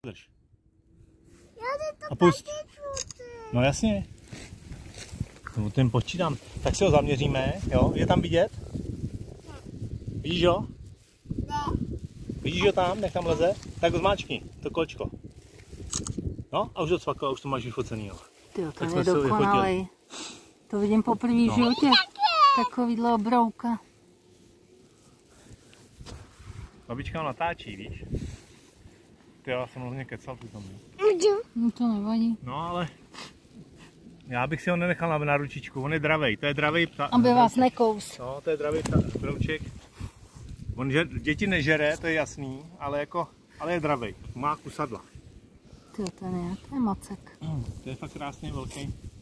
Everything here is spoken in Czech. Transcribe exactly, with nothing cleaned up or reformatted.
Drž. Já A pust. No jasně. No, tím počítám. Tak si ho zaměříme, jo? Je tam vidět? Vidíš ho? Ne. Vidíš ho tam, jak tam leze? Tak ho zmáčkni, to kolečko. No a už ho cvaklo, už to máš vyfocený, jo. Tyjo, to je dokonalej. To vidím poprvé v no. životě. Takovýhle obrouka. Babička ho natáčí, víš? Ty já jsem hlavně kecal tu tam. No to nevadí. No ale já bych si ho nenechal na, na ručičku, on je dravej, to je dravej pta. Aby vás nekous. No, to je dravej pta, brouček. On že, děti nežere, to je jasný, ale jako, ale je dravej, má kusadla. Tyjo, ten je, to je macek. Mm, to je fakt krásný velký.